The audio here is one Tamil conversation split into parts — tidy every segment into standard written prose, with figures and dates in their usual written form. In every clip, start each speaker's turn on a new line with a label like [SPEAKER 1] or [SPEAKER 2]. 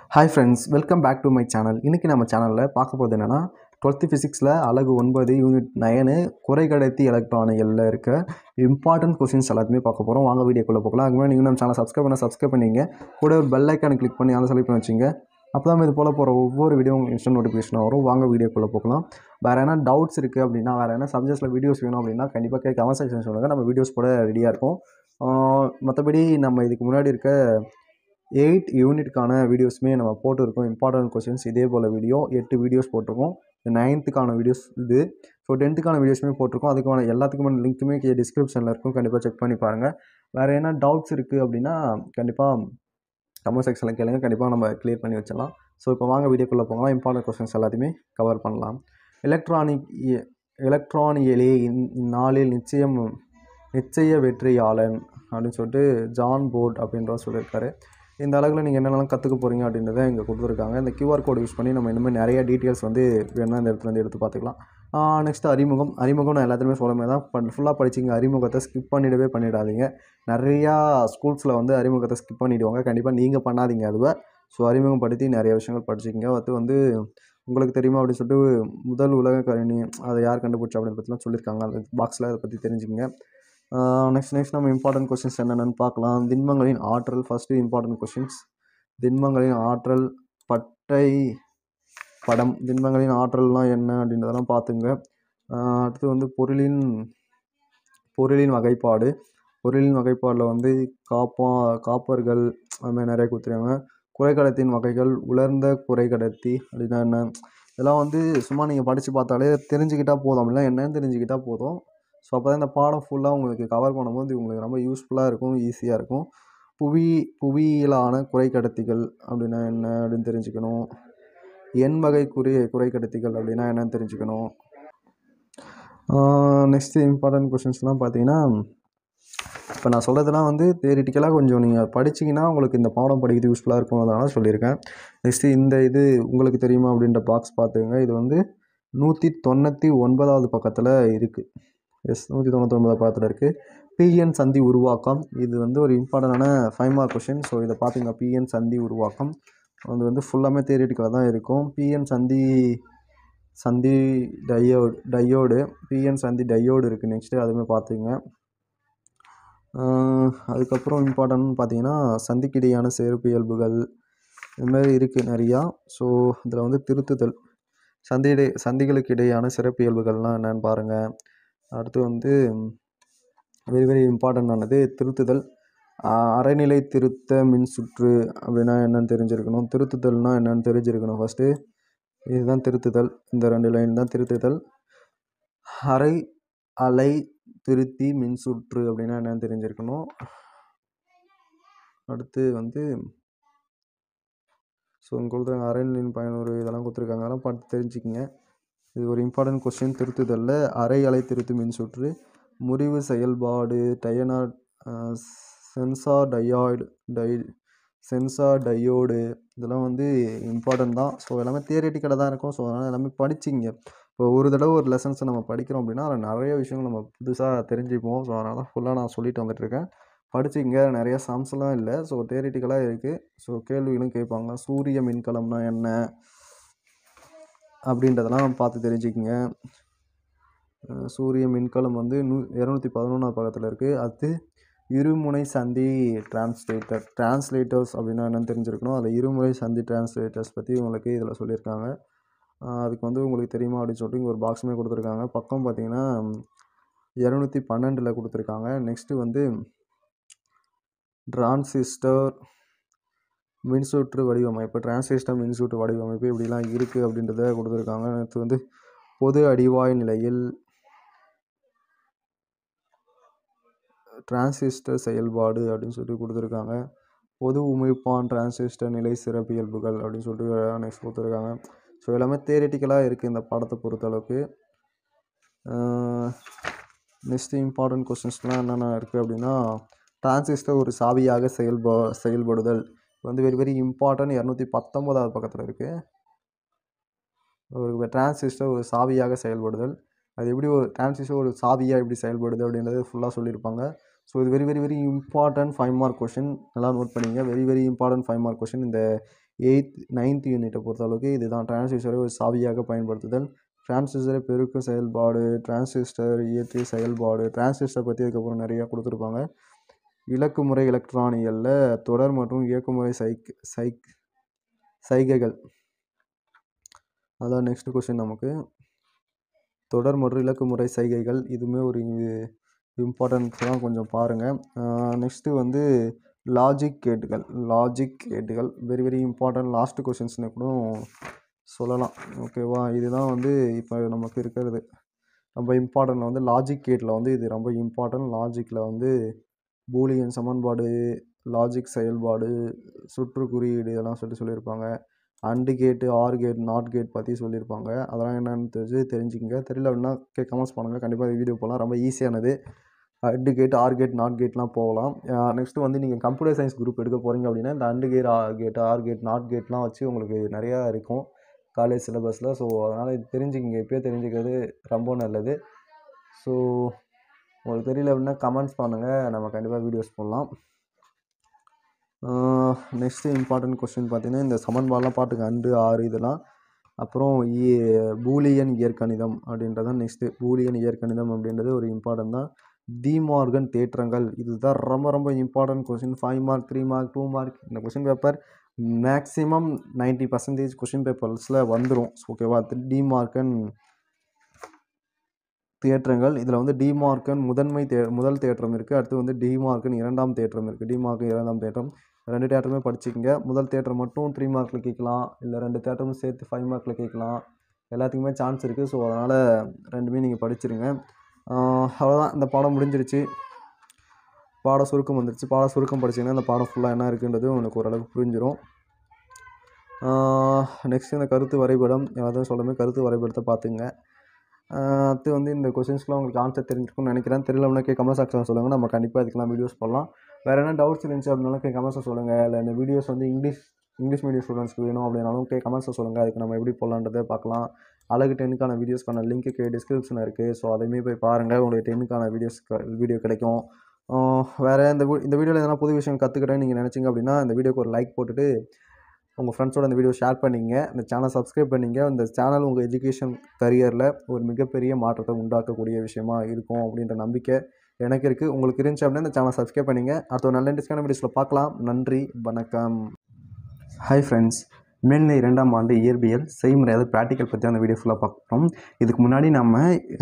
[SPEAKER 1] Hi friends, welcome back to my channel. இன்றைக்கி நம்ம சேனலில் பார்க்க போகிறது என்னென்னா 12th ஃபிசிக்ஸில் அலகு 9 யூனிட் 9 குறைக்கடத்தி எலக்ட்ரானிகளில் இருக்க இம்பார்ட்டன்ட் கொஸ்டின்ஸ் எல்லாத்தையுமே பார்க்க போகிறோம். வாங்க வீடியோக்குள்ளே போகலாம். அதுக்கு முன்னாடி நீங்கள் நம்ம சேனல் சப்ஸ்கிரைப் பண்ணிங்க, கூட ஒரு பெல் ஐக்கானை கிளிக் பண்ணி அதை செலக்ட் பண்ணி வச்சுங்க. அப்போ தான் இது போல் போகிற ஒவ்வொரு வீடியோ இன்ஸ்டன்ட் நோட்டிஃபிகேஷன் வரும். வாங்க வீடியோக்குள்ளே போகலாம். வேறு என்ன டவுட்ஸ் இருக்குது அப்படின்னா, வேறு என்ன சப்ஜெக்ட்ஸில் வீடியோஸ் வேணும் அப்படின்னா கண்டிப்பாக கமெண்ட் செக்ஷன் சொல்லுங்கள். நம்ம வீடியோஸ் கூட ரெடியாக இருக்கும். மற்றபடி நம்ம இதுக்கு முன்னாடி இருக்க 8 யூனிட்கான வீடியோஸுமே நம்ம போட்டுருக்கோம். இம்பார்ட்டன்ட் கொஸ்டின்ஸ் இதே போல் 8 வீடியோஸ் போட்டிருக்கோம். 9th வீடியோஸ் இது. ஸோ 10th வீடியோஸுமே போட்டிருக்கோம். அதுக்கான எல்லாத்துக்குமான லிங்க்குமே டிஸ்கிரிப்ஷனில் இருக்கும். கண்டிப்பாக செக் பண்ணி பாருங்கள். வேறு என்ன டவுட்ஸ் இருக்குது அப்படின்னா கண்டிப்பாக கமெண்ட் செக்ஷனில் கேளுங்க. கண்டிப்பாக நம்ம கிளியர் பண்ணி வச்சிடலாம். ஸோ இப்போ வாங்க வீடியோக்குள்ளே போகலாம். இம்பார்ட்டன்ட் கொஸ்டின்ஸ் எல்லாத்தையுமே கவர் பண்ணலாம். எலக்ட்ரானியலே இந்நாளில் நிச்சய வெற்றியாளன் அப்படின்னு சொல்லிட்டு ஜான் போர்ட் அப்படின்றவர் சொல்லியிருக்காரு. இந்த அழகில் நீங்கள் என்னென்னலாம் கற்றுக்க போகிறீங்க அப்படின்றத இங்கே கொடுத்துருக்காங்க. இந்த QR கோட் யூஸ் பண்ணி நம்ம இனிமேல் நிறைய டீட்டெயில்ஸ் வேணும்னா இந்த இடத்துல எடுத்து பார்த்துக்கலாம். நெக்ஸ்ட்டு அறிமுகம் நான் எல்லாத்துலேயுமே சொல்லுமே தான் ஃபுல்லாக படிச்சிங்க. அறிமுகத்தை ஸ்கிப் பண்ணிடாதீங்க. நிறையா ஸ்கூல்ஸில் அறிமுகத்தை ஸ்கிப் பண்ணிவிடுவாங்க. கண்டிப்பாக நீங்கள் பண்ணாதீங்க அதுவை. ஸோ அறிமுகம் படுத்தி நிறைய விஷயங்கள் படிச்சிக்கிங்க. அது உங்களுக்கு தெரியுமா அப்படின்னு சொல்லிட்டு முதல் உலக கணினி அதை யார் கண்டுபிடிச்சா அப்படின்னு பற்றிலாம் சொல்லியிருக்காங்க. அந்த பாக்ஸில் அதை பற்றி தெரிஞ்சுங்க. நெக்ஸ்ட் நம்ம இம்பார்ட்டன்ட் கொஸ்டின்ஸ் என்னென்னு பார்க்கலாம். திண்மங்களின் ஆற்றல். First important questions. திண்மங்களின் ஆற்றல் பட்டை படம். திண்மங்களின் ஆற்றல்லாம் என்ன அப்படின்றதெல்லாம் பார்த்துங்க. அடுத்து பொருளின் வகைப்பாடு. பொருளின் வகைப்பாடில் காப்பர்கள் அதுமாதிரி நிறைய கொடுத்துருக்காங்க. குறைக்கடத்தின் வகைகள். உலர்ந்த குறைக்கடத்தி அப்படின்னா என்ன, இதெல்லாம் சும்மா நீங்கள் படித்து பார்த்தாலே தெரிஞ்சுக்கிட்டால் போதும். அப்படின்னா என்னன்னு தெரிஞ்சுக்கிட்டால் போதும். ஸோ அப்போ தான் இந்த பாடம் ஃபுல்லாக உங்களுக்கு கவர் பண்ணும்போது உங்களுக்கு ரொம்ப யூஸ்ஃபுல்லாக இருக்கும், ஈஸியாக இருக்கும். புவியியலான குறைக்கடத்திகள் அப்படின்னா என்ன அப்படின்னு தெரிஞ்சுக்கணும். எண் வகை குறைக்கடத்திகள் அப்படின்னா என்னன்னு தெரிஞ்சுக்கணும். நெக்ஸ்ட்டு இம்பார்ட்டன்ட் கொஸ்டின்ஸ்லாம் பார்த்தீங்கன்னா, இப்போ நான் சொல்கிறதுலாம் தியரிட்டிக்கலாக கொஞ்சம் நீங்கள் படிச்சிங்கன்னா உங்களுக்கு இந்த பாடம் படிக்கிறது யூஸ்ஃபுல்லாக இருக்கும், அதனால் சொல்லியிருக்கேன். நெக்ஸ்ட்டு இது உங்களுக்கு தெரியுமா அப்படின்ற பாக்ஸ் பார்த்துங்க. இது 199வது பக்கத்தில் இருக்குது. 199 பக்கத்தில் இருக்குது. PN சந்தி உருவாக்கம். இது ஒரு இம்பார்ட்டண்டான 5 மார்க் கொஷின். ஸோ இதை பார்த்துங்க. PN சந்தி உருவாக்கம் ஃபுல்லாமே தியரிட்டிக்கலாக தான் இருக்கும். PN சந்தி டையோடு. PN சந்தி டையோடு இருக்குது. நெக்ஸ்ட்டு அதுவுமே பார்த்துங்க. அதுக்கப்புறம் இம்பார்ட்டன்ட்னு பார்த்தீங்கன்னா சந்திக்கிடையான சிறப்பியல்புகள் இதுமாதிரி இருக்குது நிறையா. ஸோ இதில் திருத்துதல். சந்திகளுக்கு இடையான சிறப்பியல்புகள்லாம் என்னென்னு பாருங்கள். அடுத்து வெரி வெரி இம்பார்ட்டண்டானது திருத்துதல். அரைநிலை திருத்த மின்சுற்று அப்படின்னா என்னென்னு தெரிஞ்சிருக்கணும். திருத்துதல்னால் என்னென்னு தெரிஞ்சிருக்கணும். ஃபஸ்ட்டு இதுதான் திருத்துதல். இந்த 2 லைன் தான் திருத்துதல். அலை திருத்தி மின்சுற்று அப்படின்னா என்னென்னு தெரிஞ்சிருக்கணும். அடுத்து ஸோ உங்களுக்கு அரைநிலையின் பயனுறு இதெல்லாம் கொடுத்துருக்காங்க. அதெல்லாம் பார்த்து தெரிஞ்சுக்கிங்க. இது ஒரு இம்பார்ட்டன்ட் கொஸ்டின். திருத்துதலில் அலை திருத்து மின்சுற்று, முறிவு செயல்பாடு, சென்சார் டையோடு இதெல்லாம் இம்பார்ட்டன்ட் தான். ஸோ எல்லாமே தியரிட்டிக்கலாக தான் இருக்கும். ஸோ அதனால் எல்லாமே படிச்சிங்க. இப்போ ஒரு தடவை ஒரு லெசன்ஸை நம்ம படிக்கிறோம் அப்படின்னா அதில் நிறைய விஷயங்கள் நம்ம புதுசாக தெரிஞ்சுப்போம். ஸோ அதனால் தான் ஃபுல்லாக நான் சொல்லிட்டு வந்துட்டுருக்கேன். படிச்சிங்க. நிறைய சம்ஸ்லாம் இல்லை. ஸோ தியரிட்டிக்கலாக இருக்குது. ஸோ கேள்விகளும் கேட்பாங்க. சூரிய மின்கலம்னா என்ன அப்படின்றதெல்லாம் பார்த்து தெரிஞ்சுக்கிங்க. சூரிய மின்கலம் 211வது பக்கத்தில் இருக்குது. அடுத்து இருமுனை சந்தி டிரான்ஸ்லேட்டர்ஸ் அப்படின்னா என்னென்னு தெரிஞ்சிருக்கணும். அதில் இருமுனை சந்தி டிரான்ஸ்லேட்டர்ஸ் பற்றி உங்களுக்கு இதில் சொல்லியிருக்காங்க. அதுக்கு உங்களுக்கு தெரியுமா அப்படின்னு சொல்லிட்டு இங்கே ஒரு பாக்ஸுமே கொடுத்துருக்காங்க. பக்கம் பார்த்தீங்கன்னா 212 கொடுத்துருக்காங்க. நெக்ஸ்ட்டு டிரான்சிஸ்டர் மின்சுற்று வடிவமைப்பு. இப்படிலாம் இருக்குது அப்படின்றத கொடுத்துருக்காங்க. அடுத்து பொது அடிவாய் நிலையில் டிரான்சிஸ்டர் செயல்பாடு அப்படின்னு சொல்லிட்டு கொடுத்துருக்காங்க. பொது உமிழ்ப்பான் டிரான்சிஸ்டர் நிலை சிறப்பியல்புகள் அப்படின்னு சொல்லிட்டு நெக்ஸ்ட் கொடுத்துருக்காங்க. ஸோ எல்லாமே தியரிட்டிக்கலாக இருக்குது இந்த பாடத்தை பொறுத்தளவுக்கு. நெக்ஸ்ட்டு இம்பார்ட்டன்ட் கொஸ்டின்ஸ்லாம் என்னென்ன இருக்குது அப்படின்னா, டிரான்சிஸ்டர் ஒரு சாவியாக செயல்படுதல் வெரி வெரி இம்பார்ட்டன்ட். 219வது பக்கத்தில் இருக்குது. ஒரு டிரான்சிஸ்டர் ஒரு சாவியாக செயல்படுதல். அது எப்படி ஒரு டிரான்சிஸ்டர் ஒரு சாவியாக எப்படி செயல்படுது அப்படின்றது ஃபுல்லாக சொல்லியிருப்பாங்க. ஸோ இது very very very important 5 mark question, நல்லா நோட் பண்ணிங்க. Very very important 5 mark question. இந்த 8th 9th யூனிட்டை பொறுத்தளவுக்கு இதுதான். டிரான்சிஸ்டரை ஒரு சாவியாக பயன்படுத்துதல், டிரான்சிஸ்டரை பெருக்க செயல்பாடு, டிரான்சிஸ்டர் இயற்றி செயல்பாடு, டிரான்சிஸ்டர் பற்றி அதுக்கப்புறம் நிறையா கொடுத்துருப்பாங்க. இலக்குமுறை எலக்ட்ரானியலில் தொடர் மற்றும் இயக்குமுறை சைகைகள். அதான் நெக்ஸ்ட் கொஸ்டின் நமக்கு. தொடர் மற்றும் இலக்குமுறை சைகைகள் இதுவுமே ஒரு இம்பார்ட்டன்ஸ் தான், கொஞ்சம் பாருங்கள். நெக்ஸ்ட்டு வந்து லாஜிக் கேட்டுகள் வெரி வெரி இம்பார்ட்டன்ட் லாஸ்ட் கொஷின்ஸ்னு கூட சொல்லலாம். ஓகேவா, இதுதான் வந்து இப்போ நமக்கு இருக்கிறது ரொம்ப இம்பார்ட்டன்ட். வந்து லாஜிக் கேட்டில் வந்து இது ரொம்ப இம்பார்ட்டன்ட். லாஜிக்கில் வந்து பூலியன் சமன்பாடு, லாஜிக் செயல்பாடு, சுற்று குறியீடு இதெல்லாம் சொல்லியிருப்பாங்க. அண்டு கேட்டு, ஆர் கேட், நாட் கேட் பற்றி சொல்லியிருப்பாங்க. அதெல்லாம் என்னென்னு தெரிஞ்சுக்கங்க. தெரியல அப்படின்னா கமெண்ட்ஸ் பண்ணுங்கள். கண்டிப்பாக வீடியோ போகலாம், ரொம்ப ஈஸியானது. And gate, or gate, not கேட்லாம் போகலாம். நெக்ஸ்ட்டு வந்து நீங்கள் கம்ப்யூட்டர் சயின்ஸ் குரூப் எடுக்க போகிறீங்க அப்படின்னா இந்த and gate, or gate, not கேட்லாம் வச்சு உங்களுக்கு நிறையா இருக்கும் காலேஜ் சிலபஸில். ஸோ அதனால் இது தெரிஞ்சுக்கிங்க, இப்போயே தெரிஞ்சுக்கிறது ரொம்ப நல்லது. ஸோ உங்களுக்கு தெரியல அப்படின்னா கமெண்ட்ஸ் பண்ணுங்கள், நம்ம கண்டிப்பாக வீடியோஸ் போடலாம். நெக்ஸ்ட்டு இம்பார்ட்டன்ட் கொஸ்டின் பார்த்தீங்கன்னா இந்த சமன்பாடெலாம் பாட்டுங்க, அண்டு ஆறு இதெல்லாம். அப்புறம் பூலியன் இயற்கணிதம் அப்படின்றதான் நெக்ஸ்ட்டு. பூலியன் இயற்கணிதம் அப்படின்றது ஒரு இம்பார்ட்டன்ட் தான். டி மார்கன் தேற்றங்கள் இதுதான் ரொம்ப ரொம்ப important question. 5 mark, 3 mark, 2 mark. இந்த கொஸ்டின் பேப்பர் மேக்ஸிமம் 90% கொஸ்டின் பேப்பர்ஸில் வந்துடும். ஓகேவா, டி மார்கன் தேற்றங்கள். இதில் வந்து டி மார்கன் முதல் தேற்றம் இருக்குது. அடுத்து வந்து டி மார்கன் இரண்டாம் தேற்றம் இருக்குது. டி மார்கன் இரண்டாம் தேற்றம் 2 தேற்றமே படிச்சுக்கோங்க. முதல் தேற்றம் மட்டும் 3 மார்க்கில் கேட்கலாம், இல்லை 2 தேற்றமும் சேர்த்து 5 மார்க்கில் கேட்கலாம். எல்லாத்துக்குமே சான்ஸ் இருக்குது. ஸோ அதனால் ரெண்டுமே நீங்கள் படிச்சிருங்க. அவ்வளோதான், இந்த பாடம் முடிஞ்சிருச்சு. பாட சுருக்கம் வந்துருச்சு. பாட சுருக்கம் படிச்சிங்கன்னா இந்த பாடம் ஃபுல்லாக என்ன இருக்குன்றது உங்களுக்கு ஓரளவுக்கு புரிஞ்சிடும். நெக்ஸ்ட் இந்த கருத்து வரைபடம் ஏதாவது சொல்லுமே, கருத்து வரைபடத்தை பார்த்துங்க. அடுத்து வந்து இந்த கொஸ்டின்ஸ்க்குலாம் உங்களுக்கு ஆன்சர் தெரிஞ்சிருக்கும்னு நினைக்கிறேன். தெரியலன்னா கமெண்ட் செக்ஷன் சொல்லுங்கள், நம்ம கண்டிப்பாக இதுக்கெல்லாம் வீடியோஸ் போடலாம். வேறு என்ன டவுட்ஸ் இருந்துச்சு அப்படின்னாலும் கமெண்ட்ஸை சொல்லுங்கள். இல்லை இந்த வீடியோஸ் வந்து இங்கிலீஷ் மீடியம் ஸ்டூடெண்ட்ஸ்க்கு வேணும் அப்படின்னாலும் கமெண்ட்ஸை சொல்லுங்கள். அதுக்கு நம்ம எப்படி போடலான்றதை பார்க்கலாம். அழகு 10க்கான வீடியோஸ்க்கான லிங்க்கு டிஸ்கிரிப்ஷனில் இருக்குது. ஸோ அதையுமே போய் பாருங்கள், உங்களுக்கு 10க்கான வீடியோ கிடைக்கும். வேறு இந்த வீடியோவில் எதனா புது விஷயம் கற்றுக்கிட்டேன்னு நீங்கள் நினச்சிங்க அப்படின்னா இந்த வீடியோக்கு ஒரு லைக் போட்டுட்டு உங்கள் ஃப்ரெண்ட்ஸோட இந்த வீடியோ ஷேர் பண்ணிங்க. இந்த சேனல் சப்ஸ்கிரைப் பண்ணிங்க. இந்த சேனல் உங்கள் எஜுகேஷன் கரியரில் ஒரு மிகப்பெரிய மாற்றத்தை உண்டாக்கக்கூடிய விஷயமா இருக்கும் அப்படின்ற நம்பிக்கை எனக்கு இருக்குது. உங்களுக்கு இருந்துச்சு அப்படின்னா இந்த சேனல் சப்ஸ்கிரைப் பண்ணிங்க. அடுத்த ஒரு நல்ல இன்ட்ரெஸ்டான வீடியோஸில் பார்க்கலாம். நன்றி, வணக்கம். ஹாய் ஃப்ரெண்ட்ஸ், மேல்நிலை 2ஆம் ஆண்டு இயற்பியல் செய்முறை, அதாவது ப்ராக்டிக்கல் பற்றி அந்த வீடியோ ஃபுல்லாக பார்க்குறோம். இதுக்கு முன்னாடி நம்ம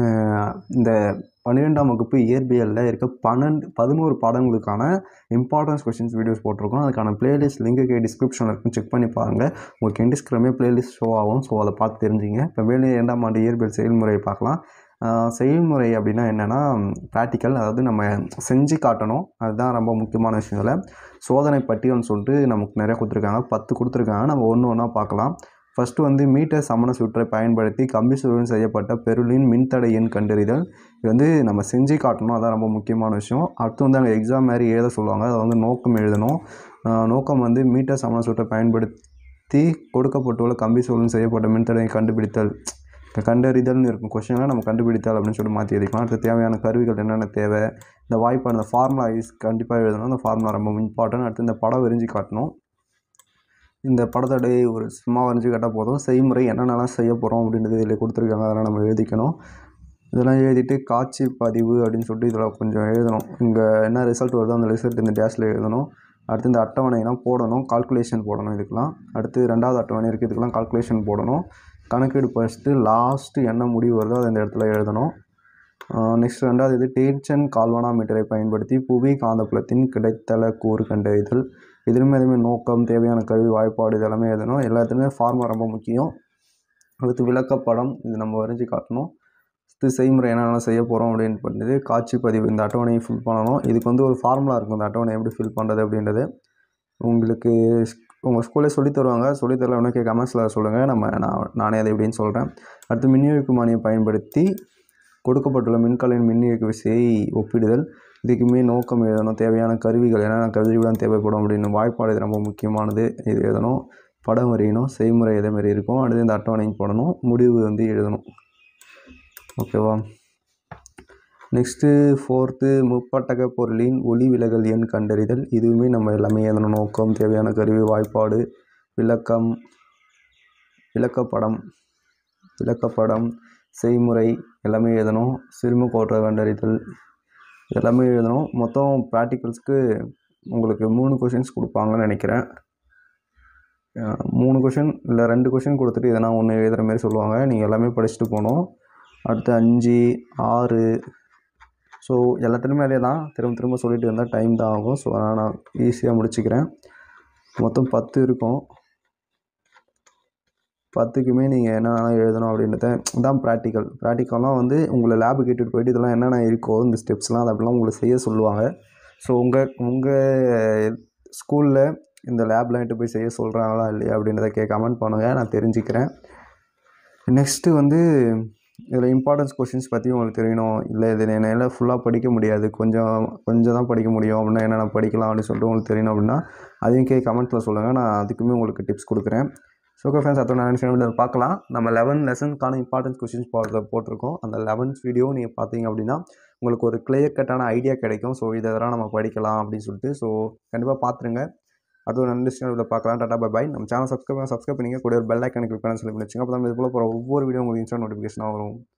[SPEAKER 1] இந்த 12ஆம் வகுப்பு இயற்பியலில் இருக்க 11 பாடங்களுக்கான இம்பார்ட்டன்ஸ் கொஸ்டின்ஸ் வீடியோஸ் போட்டிருக்கோம். அதுக்கான பிளேலிஸ்ட் லிங்க்கு டிஸ்கிரிப்ஷனில் இருக்கும், செக் பண்ணி பாருங்கள். உங்களுக்கு இன்டிஸ்கிரமே பிளேலிஸ்ட் ஷோ ஆகும். ஸோ அதை பார்த்து தெரிஞ்சுங்க. இப்போ மேல்நிலை 2ஆம் ஆண்டு இயற்பியல் செயல்முறையை பார்க்கலாம். செயல்முறை அப்படின்னா என்னென்னா ப்ராக்டிக்கல், அதாவது நம்ம செஞ்சு காட்டணும். அதுதான் ரொம்ப முக்கியமான விஷயங்கள. சோதனை பட்டியல்னு சொல்லிட்டு நமக்கு நிறையா கொடுத்துருக்காங்க, 10 கொடுத்துருக்காங்க. நம்ம ஒன்று ஒன்றா பார்க்கலாம். ஃபஸ்ட்டு வந்து மீட்டர் சமண சுற்றை பயன்படுத்தி கம்பி சுருள் செய்யப்பட்ட பெருளின் மின்தடை எண் கண்டறிதல். இது வந்து நம்ம செஞ்சு காட்டணும், அதான் ரொம்ப முக்கியமான விஷயம். அடுத்து வந்து அங்கே எக்ஸாம் மாதிரி எழுத சொல்லுவாங்க, அதை வந்து நோக்கம் எழுதணும். நோக்கம் வந்து மீட்டர் சமண சுற்றை பயன்படுத்தி கொடுக்கப்பட்டுள்ள கம்பி சுருள் செய்யப்பட்ட மின்தடையை கண்டுபிடித்தல். கண்டறிதல்னு இருக்கும் கொஸ்டினில், நம்ம கண்டுபிடித்தல் அப்படின்னு சொல்லி மாற்றி எழுதிக்கலாம். அடுத்து தேவையான கருவிகள் என்னென்ன தேவை, இந்த வாய்ப்பாடு, இந்த ஃபார்முலா கண்டிப்பாக எழுதணும். அந்த ஃபார்முலா ரொம்ப இம்பார்ட்டன்ட். அடுத்து இந்த படம் வரைஞ்சி காட்டணும். இந்த படத்தோட ஒரு சும்மா வரைஞ்சி காட்டால் போதும். செய்முறை என்னென்னலாம் செய்ய போகிறோம் அப்படின்றது இதில் கொடுத்துருக்காங்க, அதெல்லாம் நம்ம எழுதிக்கணும். இதெல்லாம் எழுதிட்டு காட்சி பதிவு அப்படின்னு சொல்லிட்டு இதில் கொஞ்சம் எழுதணும். இங்கே என்ன ரிசல்ட் வருதோ அந்த ரிசல்ட் இந்த டேஷில் எழுதணும். அடுத்து இந்த அட்டவணைலாம் போடணும், கால்குலேஷன் போடணும் இதுக்கெலாம். அடுத்து 2வது அட்டவணை இருக்குது, இதுக்கெல்லாம் கால்குலேஷன் போடணும். கணக்கீடு ஃபஸ்ட்டு, லாஸ்ட்டு என்ன முடிவு வருதோ அதை இந்த இடத்துல எழுதணும். நெக்ஸ்ட் 2வது இது டேன்ஷன் கால்வனாமீட்டரை பயன்படுத்தி புவி காந்தப்புலத்தின் கிடைத்தல கூறு கண்டறிதல். இதுலையுமே எதுவுமே நோக்கம், தேவையான கருவி, வாய்ப்பாடு இதெல்லாமே எழுதணும். எல்லாத்துலேயுமே ஃபார்முலா ரொம்ப முக்கியம். அடுத்து விளக்கப்படம், இது நம்ம வரைஞ்சி காட்டணும். அடுத்து செய்முறை என்னென்ன செய்ய போகிறோம் அப்படின்னு பண்ணுறது. காட்சி பதிவு, இந்த அட்டவணையை ஃபில் பண்ணணும். இதுக்கு வந்து ஒரு ஃபார்முலா இருக்கும், இந்த அட்டவணை எப்படி ஃபில் பண்ணுறது அப்படின்றது உங்களுக்கு உங்கள் ஸ்கூலே சொல்லித் தருவாங்க. சொல்லித்தரல உனக்கு கமெண்ட்ஸில் சொல்லுங்கள், நானே அதை எப்படின்னு சொல்கிறேன். அடுத்து மின்னியக்குமானியை பயன்படுத்தி கொடுக்கப்பட்டுள்ள மின்கலையின் மின்னியக்கு விசையை ஒப்பிடுதல். இதுக்குமே நோக்கம் எழுதணும், தேவையான கருவிகள் என்னென்ன கருவிதான் தேவைப்படும் அப்படின்னு. வாய்ப்பாடு இது ரொம்ப முக்கியமானது, இது எழுதணும். படம் வரையணும், செய்முறை இதேமாரி இருக்கும். அடுத்து இந்த அட்டவணைக்கு போடணும், முடிவு வந்து எழுதணும். ஓகேவா, நெக்ஸ்ட்டு 4த்து முப்பட்டக பொருளின் ஒளி விலகல் எண் கண்டறிதல். இதுவுமே நம்ம எல்லாமே எழுதணும். நோக்கம், தேவையான கருவி, வாய்ப்பாடு, விளக்கம், விளக்கப்படம், செய்முறை எல்லாமே எழுதணும். சிறும கோட்ட கண்டறிதல் எல்லாமே எழுதணும். மொத்தம் ப்ராக்டிகல்ஸ்க்கு உங்களுக்கு 3 கொஷின்ஸ் கொடுப்பாங்கன்னு நினைக்கிறேன். 3 கொஷின் இல்லை 2 கொஷின் கொடுத்துட்டு எதனா ஒன்று எழுதுகிற மாதிரி சொல்லுவாங்க. நீங்கள் எல்லாமே படிச்சுட்டு போகணும். அடுத்து 5, 6 ஸோ எல்லாத்துலேயுமே அதே தான். திரும்ப சொல்லிட்டு இருந்தால் டைம் தான் ஆகும். ஸோ அதனால் நான் ஈஸியாக முடிச்சுக்கிறேன். மொத்தம் 10 இருக்கும். 10க்குமே நீங்கள் என்னென்ன எழுதணும் அப்படின்றத தான் ப்ராக்டிக்கல்லாம் வந்து உங்களை லேபுக்கு இட்டுட்டு போயிட்டு இதெல்லாம் என்னென்ன இருக்கோ இந்த ஸ்டெப்ஸ்லாம் அது அப்படிலாம் உங்களை செய்ய சொல்லுவாங்க. ஸோ உங்கள் ஸ்கூலில் இந்த லேப்லாம் இட்டு போய் செய்ய சொல்கிறாங்களா இல்லையா அப்படின்றத கமெண்ட் பண்ணுங்கள், நான் தெரிஞ்சுக்கிறேன். நெக்ஸ்ட்டு வந்து இதில் இம்பார்ட்டன்ஸ் கொஷின்ஸ் பற்றி உங்களுக்கு தெரியணும். இல்லை இது என்னால் ஃபுல்லாக படிக்க முடியாது, கொஞ்சம் தான் படிக்க முடியும் அப்படின்னா என்னென்ன படிக்கலாம் அப்படின்னு சொல்லிட்டு உங்களுக்கு தெரியணும் அப்படின்னா அதையும் கமெண்ட்டில் சொல்லுங்கள். நான் அதுக்குமே உங்களுக்கு டிப்ஸ் கொடுக்குறேன். ஸோ ஓகே ஃப்ரெண்ட்ஸ், அதோட நான் பார்க்கலாம். நம்ம 11 லெசனுக்கான இம்பார்ட்டன்ஸ் கொஷின்ஸ் போட்டிருக்கோம். அந்த 11th வீடியோ நீங்கள் பார்த்தீங்க அப்படின்னா உங்களுக்கு ஒரு கிளியர் கட்டான ஐடியா கிடைக்கும். ஸோ இதெல்லாம் நம்ம படிக்கலாம் அப்படின்னு சொல்லிட்டு. ஸோ கண்டிப்பாக பார்த்துருங்க. அடுத்த ஒரு நல்ல விஷயம் பார்க்கலாம். Tata bye. நம்ம சேனல் சப்ஸ்கிரைப் பண்ணிங்க, கூட ஒரு பெல் ஐக்கானை கிளிக் பண்ண சொல்லி வச்சுங்க. அப்போ தான் இது போல் போகிற ஒவ்வொரு வீடியோ உங்களுக்கு இன்ஸ்டன்ட் நோட்டிஃபிகேஷனாக வரும்.